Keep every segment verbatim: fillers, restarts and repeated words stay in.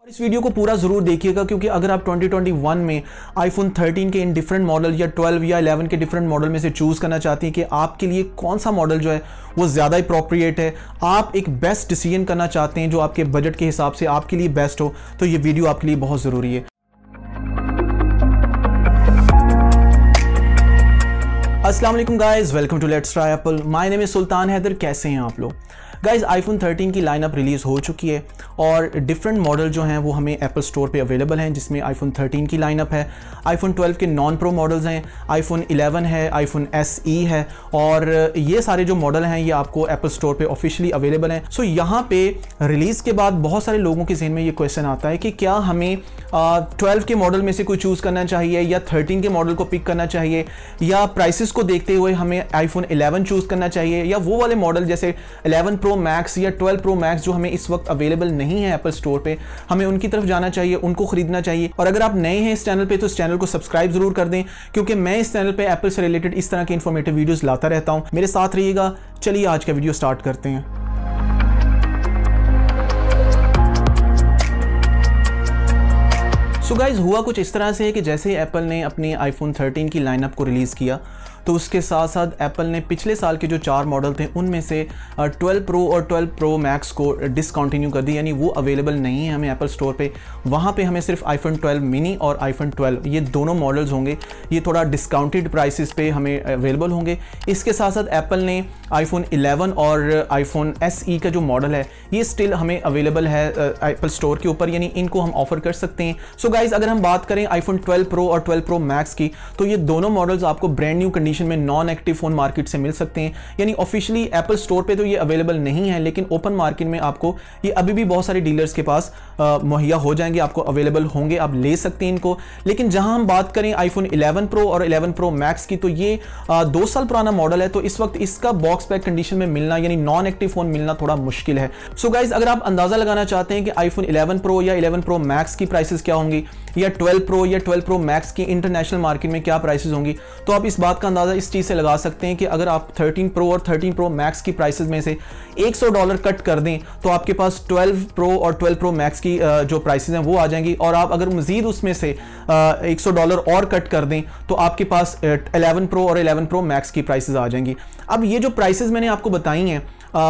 इस वीडियो को पूरा ज़रूर देखिएगा क्योंकि अगर आप ट्वेंटी ट्वेंटी वन में आईफोन थर्टीन के इन डिफरेंट मॉडल या ट्वेल्व या इलेवन के डिफरेंट मॉडल में से चूज़ करना चाहते हैं कि आपके लिए कौन सा मॉडल जो है वो ज़्यादा अप्रोप्रिएट है, आप एक बेस्ट डिसीजन करना चाहते हैं जो आपके बजट के हिसाब से आपके लिए बेस्ट हो, तो ये वीडियो आपके लिए बहुत ज़रूरी है। अस्सलाम वालेकुम guys, welcome to let's try Apple. My name is Sultan Haider. कैसे हैं आप लोग गाइस? आईफोन थर्टीन की लाइनअप रिलीज़ हो चुकी है और डिफरेंट मॉडल जो हैं वो हमें एप्पल स्टोर पे अवेलेबल हैं, जिसमें आईफोन थर्टीन की लाइनअप है, आईफोन ट्वेल्व के नॉन प्रो मॉडल्स हैं, आईफोन इलेवन है, आईफोन एस ई है और ये सारे जो मॉडल हैं ये आपको एप्पल स्टोर पे ऑफिशियली अवेलेबल हैं। सो यहाँ पे रिलीज़ के बाद बहुत सारे लोगों के जहन में ये क्वेश्चन आता है कि क्या हमें ट्वेल्व के मॉडल में से कोई चूज़ करना चाहिए या थर्टीन के मॉडल को पिक करना चाहिए, या प्राइसेस को देखते हुए हमें आईफोन इलेवन चूज़ करना चाहिए, या वो वाले मॉडल जैसे इलेवन प्रो मैक्स या ट्वेल्व प्रो मैक्स जो हमें इस वक्त अवेलेबल नहीं है एप्पल स्टोर पे, हमें उनकी तरफ जाना चाहिए, उनको खरीदना चाहिए। और अगर आप नए हैं इस चैनल पे तो इस चैनल को सब्सक्राइब जरूर कर दें क्योंकि मैं इस चैनल पे एप्पल से रिलेटेड इस तरह के इंफॉर्मेटिव वीडियोस लाता रहता हूं। मेरे साथ रहिएगा। चलिए आज का वीडियो स्टार्ट करते हैं। सो so गाइज, हुआ कुछ इस तरह से है कि जैसे एप्पल ने अपने आईफोन थर्टीन की लाइनअप को रिलीज़ किया तो उसके साथ साथ एप्पल ने पिछले साल के जो चार मॉडल थे उनमें से ट्वेल्व प्रो और ट्वेल्व प्रो मैक्स को डिसकंटिन्यू कर दी, यानी वो अवेलेबल नहीं है हमें एप्पल स्टोर पे। वहाँ पे हमें सिर्फ आईफोन ट्वेल्व मिनी और आईफोन ट्वेल्व ये दोनों मॉडल्स होंगे, ये थोड़ा डिस्काउंटेड प्राइसेस पे हमें अवेलेबल होंगे। इसके साथ साथ एप्पल ने आईफोन इलेवन और आईफोन एस ई का जो मॉडल है ये स्टिल हमें अवेलेबल है एप्पल स्टोर के ऊपर, यानी इनको हम ऑफर कर सकते हैं। सो गाइज, अगर हम बात करें आईफोन ट्वेल्व प्रो और ट्वेल्व प्रो मैक्स की तो ये दोनों मॉडल्स आपको ब्रांड न्यू कंडीशन में नॉन एक्टिव फोन मार्केट से मिल सकते हैं, यानी ऑफिशियली एप्पल स्टोर पे तो ये अवेलेबल नहीं है, लेकिन ओपन मार्केट में आपको ये अभी भी बहुत सारे डीलर्स के पास मुहैया हो जाएंगे, आपको अवेलेबल होंगे, आप ले सकते हैं इनको। लेकिन जहां हम बात करें आईफोन इलेवन प्रो और इलेवन प्रो मैक्स की तो ये आ, दो साल पुराना मॉडल है, तो इस वक्त इसका बॉक्स पैक कंडीशन में मिलना यानी नॉन एक्टिव फोन मिलना थोड़ा मुश्किल है। सो गाइज, अगर आप अंदाजा लगाना चाहते हैं कि आईफोन इलेवन प्रो या इलेवन प्रो मैक्स की प्राइसेस क्या होंगी या ट्वेल्व प्रो या ट्वेल्व प्रो मैक्स की इंटरनेशनल मार्केट में क्या प्राइसेस होंगी, तो आप इस बात का अंदाजा इस चीज से लगा सकते हैं कि अगर आप थर्टीन प्रो और थर्टीन प्रो मैक्स की प्राइसेस में से सौ डॉलर कट कर दें तो आपके पास ट्वेल्व प्रो और ट्वेल्व प्रो मैक्स की जो प्राइसेस हैं वो आ जाएंगी, और आप अगर मजीद उसमें से सौ डॉलर और कट कर दें तो आपके पास इलेवन प्रो और इलेवन प्रो मैक्स की प्राइसेस आ जाएंगी। अब ये जो प्राइसेस मैंने आपको बताई हैं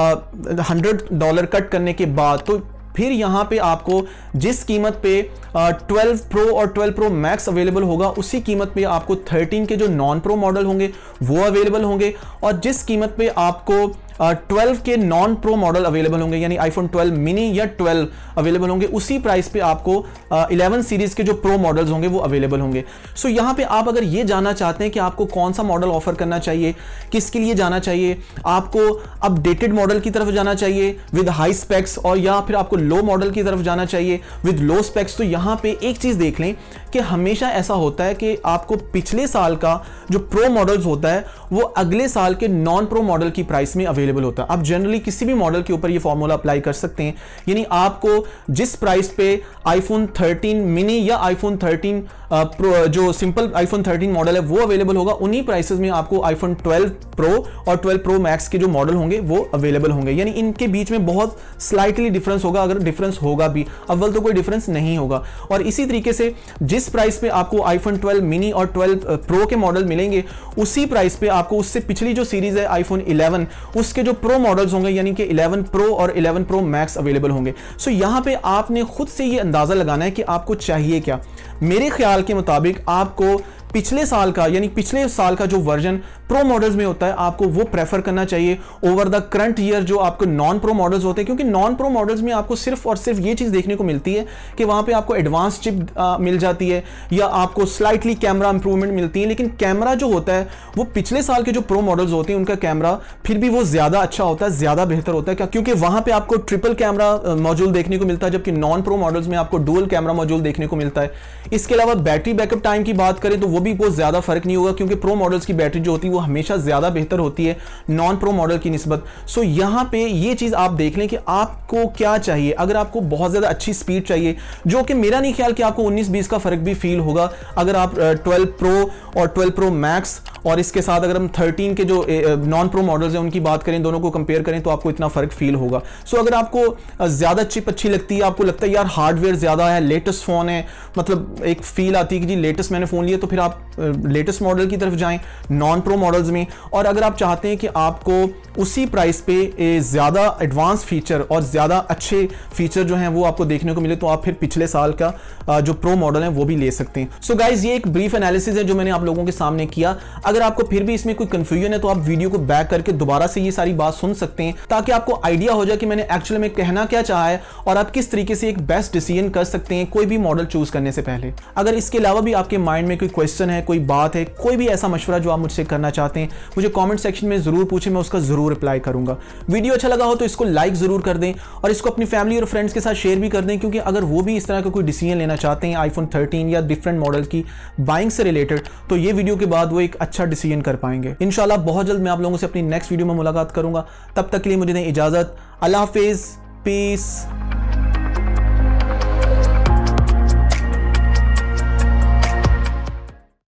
हंड्रेड डॉलर कट करने के बाद, तो फिर यहाँ पे आपको जिस कीमत पे ट्वेल्व प्रो और ट्वेल्व प्रो मैक्स अवेलेबल होगा उसी कीमत पे आपको थर्टीन के जो नॉन प्रो मॉडल होंगे वो अवेलेबल होंगे, और जिस कीमत पे आपको ट्वेल्व के नॉन प्रो मॉडल अवेलेबल होंगे यानी आईफोन ट्वेल्व मिनी या ट्वेल्व अवेलेबल होंगे, उसी प्राइस पे आपको इलेवन सीरीज के जो प्रो मॉडल्स होंगे वो अवेलेबल होंगे। सो so, यहाँ पे आप अगर ये जानना चाहते हैं कि आपको कौन सा मॉडल ऑफर करना चाहिए, किसके लिए जाना चाहिए, आपको अपडेटेड मॉडल की तरफ जाना चाहिए विद हाई स्पेक्स और या फिर आपको लो मॉडल की तरफ जाना चाहिए विद लो स्पेक्स, तो यहाँ पे एक चीज देख लें कि हमेशा ऐसा होता है कि आपको पिछले साल का जो प्रो मॉडल्स होता है वो अगले साल के नॉन प्रो मॉडल की प्राइस में अवेलेबल होता है। आप जनरली किसी भी मॉडल के ऊपर ये फॉर्मूला अप्लाई कर सकते हैं, यानी आपको जिस प्राइस पे आईफोन थर्टीन मिनी या आईफोन थर्टीन प्रो जो सिंपल आईफोन थर्टीन मॉडल है वो अवेलेबल होगा, उन्हीं प्राइसेस में आपको आईफोन ट्वेल्व प्रो और ट्वेल्व प्रो मैक्स के जो मॉडल होंगे वो अवेलेबल होंगे, यानी इनके बीच में बहुत स्लाइटली डिफरेंस होगा, अगर डिफरेंस होगा भी, अव्वल तो कोई डिफरेंस नहीं होगा। और इसी तरीके से जिस प्राइस पे आपको आईफोन ट्वेल्व मिनी और ट्वेल्व प्रो के मॉडल मिलेंगे उसी प्राइस पे आपको उससे पिछली जो सीरीज है आईफोन इलेवन उसके जो प्रो मॉडल्स होंगे यानी कि इलेवन प्रो और इलेवन प्रो मैक्स अवेलेबल होंगे। सो यहाँ पे आपने खुद से ये अंदाजा लगाना है कि आपको चाहिए क्या। मेरे ख्याल के मुताबिक आपको पिछले साल का यानी पिछले साल का जो वर्जन प्रो मॉडल्स में होता है आपको वो प्रेफर करना चाहिए ओवर द करंट ईयर जो आपको नॉन प्रो मॉडल्स होते हैं, क्योंकि नॉन प्रो मॉडल्स में आपको सिर्फ और सिर्फ ये चीज़ देखने को मिलती है कि वहाँ पे आपको एडवांस चिप मिल जाती है या आपको स्लाइटली कैमरा इंप्रूवमेंट मिलती है, लेकिन कैमरा जो होता है वो पिछले साल के जो प्रो मॉडल्स होते हैं उनका कैमरा फिर भी वो ज़्यादा अच्छा होता है, ज़्यादा बेहतर होता है, क्योंकि वहाँ पर आपको ट्रिपल कैमरा मौजूद देखने को मिलता है, जबकि नॉन प्रो मॉडल्स में आपको डुअल कैमरा मौजूद देखने को मिलता है। इसके अलावा बैटरी बैकअप टाइम की बात करें तो वो भी बहुत ज़्यादा फर्क नहीं होगा, क्योंकि प्रो मॉडल्स की बैटरी जो होती है वो वो हमेशा ज़्यादा बेहतर होती है नॉन प्रो मॉडल की निस्बत। सो यहाँ पे ये चीज़ आप देख लें कि आपको क्या चाहिए। अगर आपको बहुत ज़्यादा अच्छी स्पीड चाहिए, जो कि मेरा नहीं ख्याल कि आपको उन्नीस बीस का फ़र्क भी फील होगा अगर आप ट्वेल्व प्रो और ट्वेल्व प्रो मैक्स और इसके साथ अगर हम थर्टीन के जो नॉन प्रो मॉडल्स हैं उनकी बात करें, दोनों को कंपेयर करें, तो आपको इतना फ़र्क फील होगा। सो so, अगर आपको ज़्यादा चिप अच्छी लगती है, आपको लगता है यार हार्डवेयर ज़्यादा है, लेटेस्ट फ़ोन है, मतलब एक फील आती है कि जी लेटेस्ट मैंने फ़ोन लिया, तो फिर आप लेटेस्ट मॉडल की तरफ जाएं नॉन प्रो मॉडल्स में। और अगर आप चाहते हैं कि आपको उसी प्राइस पे ज़्यादा एडवांस फीचर और ज़्यादा अच्छे फीचर जो हैं वो आपको देखने को मिले, तो आप फिर पिछले साल का जो प्रो मॉडल है वो भी ले सकते हैं। सो so गाइज, ये एक ब्रीफ एनालिसिस है जो मैंने आप लोगों के सामने किया। अगर आपको फिर भी इसमें कोई कंफ्यूजन है तो आप वीडियो को बैक करके दोबारा से ये सारी बात सुन सकते हैं, ताकि आपको आइडिया हो जाए कि मैंने एक्चुअली में कहना क्या चाहा है और आप किस तरीके से एक बेस्ट डिसीजन कर सकते हैं कोई भी मॉडल चूज करने से पहले। अगर इसके अलावा भी आपके माइंड में कोई क्वेश्चन है, कोई बात है, कोई भी ऐसा मशवरा जो आप मुझसे करना चाहते हैं, मुझे कमेंट सेक्शन में जरूर पूछें, मैं उसका जरूर रिप्लाई करूंगा। वीडियो अच्छा लगा हो तो इसको लाइक जरूर कर दें और इसको अपनी फैमिली और फ्रेंड्स के साथ शेयर भी कर दें, क्योंकि अगर वो भी इस तरह का कोई डिसीजन लेना चाहते हैं आईफोन थर्टीन या डिफरेंट मॉडल की बाइंग से रिलेटेड, तो ये वीडियो के बाद वो एक अच्छा डिसीजन कर पाएंगे। इंशाल्लाह बहुत जल्द मैं आप लोगों से अपनी नेक्स्ट वीडियो में मुलाकात करूंगा। तब तक के लिए मुझे दें इजाजत। अल्लाह हाफिज, पीस।